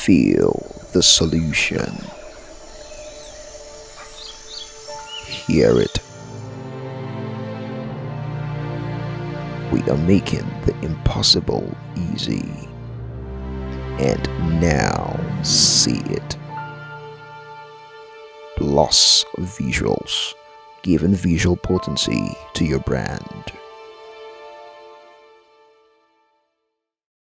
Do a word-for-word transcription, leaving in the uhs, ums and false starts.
Feel the solution. Hear it. We are making the impossible easy. And now see it. Blossvisuals, giving visual potency to your brand.